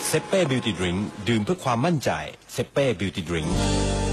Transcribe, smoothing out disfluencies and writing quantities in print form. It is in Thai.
เซเป้บิวตี้ดริงก์ดื่มเพื่อความมั่นใจเซเป้บิวตี้ดริงก์